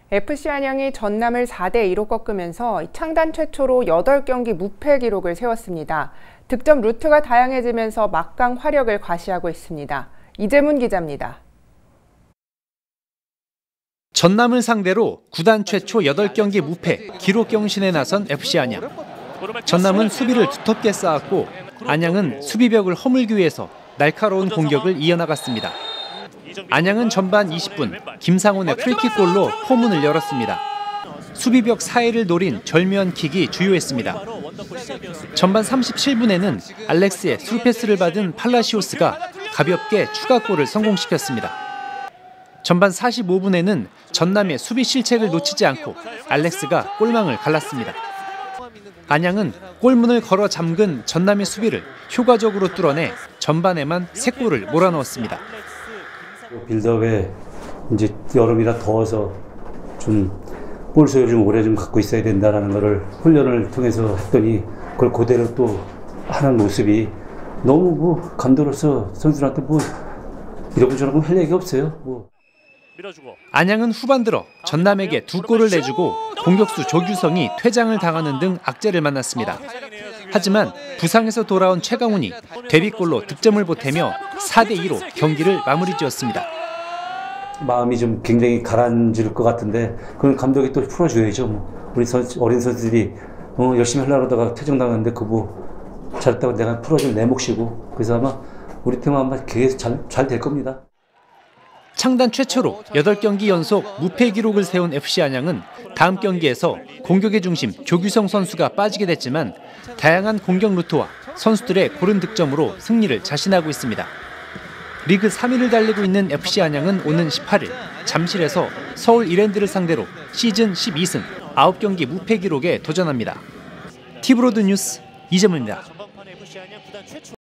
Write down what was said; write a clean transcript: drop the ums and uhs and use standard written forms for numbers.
FC 안양이 전남을 4대2로 꺾으면서 창단 최초로 8경기 무패 기록을 세웠습니다. 득점 루트가 다양해지면서 막강 화력을 과시하고 있습니다. 이재문 기자입니다. 전남을 상대로 구단 최초 8경기 무패 기록 경신에 나선 FC 안양. 전남은 수비를 두텁게 쌓았고 안양은 수비벽을 허물기 위해서 날카로운 공격을 이어나갔습니다. 안양은 전반 20분 김상훈의 프리킥골로 포문을 열었습니다. 수비벽 사이를 노린 절묘한 킥이 주요했습니다. 전반 37분에는 알렉스의 스루패스를 받은 팔라시오스가 가볍게 추가골을 성공시켰습니다. 전반 45분에는 전남의 수비 실책을 놓치지 않고 알렉스가 골망을 갈랐습니다. 안양은 골문을 걸어 잠근 전남의 수비를 효과적으로 뚫어내 전반에만 3골을 몰아넣었습니다. 빌드업에 이제 여름이라 더워서 좀 볼 소유를 좀 오래 좀 갖고 있어야 된다라는 거를 훈련을 통해서 했더니 그걸 그대로 또 하는 모습이 너무 뭐 감독으로서 선수들한테 뭐 이러고 저러고 할 얘기 없어요. 안양은 후반 들어 전남에게 2골을 내주고 공격수 조규성이 퇴장을 당하는 등 악재를 만났습니다. 하지만 부상에서 돌아온 최강훈이 데뷔골로 득점을 보태며 4대2로 경기를 마무리 지었습니다. 마음이 좀 굉장히 가라앉을 것 같은데 그건 감독이 또 풀어줘야죠. 뭐. 우리 어린 선수들이 열심히 하려고 하다가 퇴장당하는데 그거 잘했다고 내가 풀어주면 내 몫이고 그래서 아마 우리 팀은 아마 계속 잘 될 겁니다. 창단 최초로 8경기 연속 무패 기록을 세운 FC 안양은 다음 경기에서 공격의 중심 조규성 선수가 빠지게 됐지만 다양한 공격 루트와 선수들의 고른 득점으로 승리를 자신하고 있습니다. 리그 3위를 달리고 있는 FC 안양은 오는 18일 잠실에서 서울 이랜드를 상대로 시즌 12승 9경기 무패 기록에 도전합니다. 티브로드 뉴스 이재문입니다.